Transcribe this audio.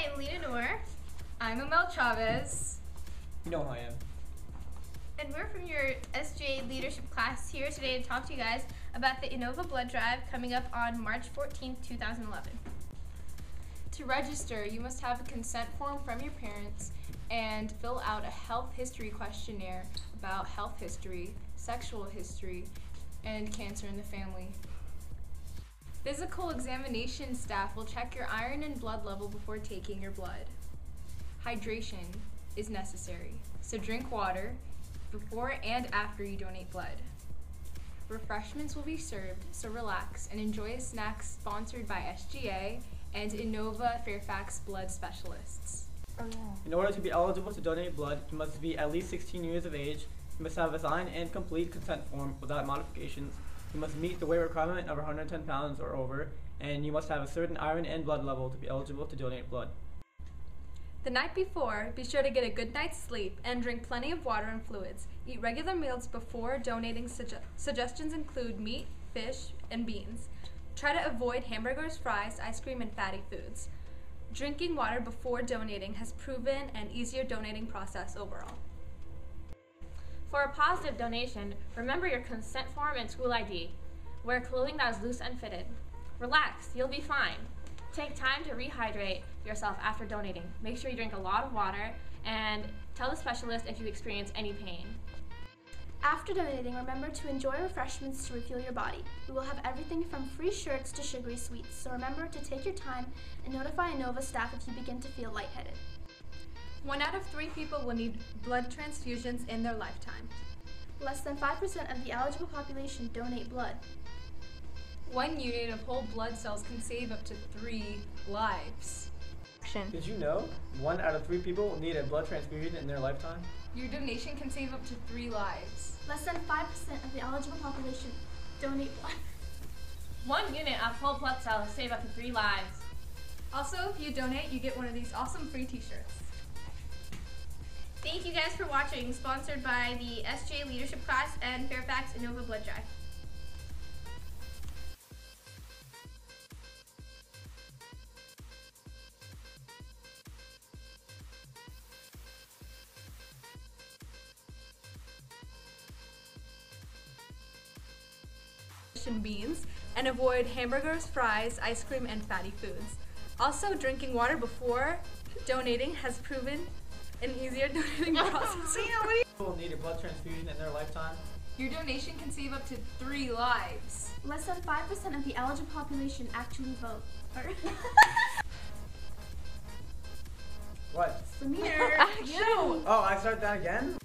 Hi, Lena Noor. I'm Amel Chavez. You know who I am. And we're from your SJ leadership class here today to talk to you guys about the INOVA blood drive coming up on March 14th, 2011. To register, you must have a consent form from your parents and fill out a health history questionnaire about health history, sexual history, and cancer in the family. Physical examination staff will check your iron and blood level before taking your blood. Hydration is necessary, so drink water before and after you donate blood. Refreshments will be served, so relax and enjoy a snack sponsored by SGA and INOVA Fairfax Blood Specialists. In order to be eligible to donate blood, you must be at least 16 years of age, you must have a signed and complete consent form without modifications, you must meet the weight requirement of 110 pounds or over, and you must have a certain iron and blood level to be eligible to donate blood. The night before, be sure to get a good night's sleep and drink plenty of water and fluids. Eat regular meals before donating. Suggestions include meat, fish, and beans. Try to avoid hamburgers, fries, ice cream, and fatty foods. Drinking water before donating has proven an easier donating process overall. For a positive donation, remember your consent form and school ID. Wear clothing that is loose and fitted. Relax, you'll be fine. Take time to rehydrate yourself after donating. Make sure you drink a lot of water and tell the specialist if you experience any pain. After donating, remember to enjoy refreshments to refuel your body. We will have everything from free shirts to sugary sweets, so remember to take your time and notify INOVA staff if you begin to feel lightheaded. 1 out of 3 people will need blood transfusions in their lifetime. Less than 5% of the eligible population donate blood. 1 unit of whole blood cells can save up to 3 lives. Did you know 1 out of 3 people will need a blood transfusion in their lifetime? Your donation can save up to 3 lives. Less than 5% of the eligible population donate blood. 1 unit of whole blood cells save up to 3 lives. Also, if you donate, you get one of these awesome free t-shirts. Thank you guys for watching, sponsored by the SJ leadership class and Fairfax INOVA blood drive. Beans and avoid hamburgers, fries, ice cream, and fatty foods. Also, drinking water before donating has proven an easier donating process. People will need a blood transfusion in their lifetime. Your donation can save up to 3 lives. Less than 5% of the eligible population actually vote. What? Samir, Oh, I start that again?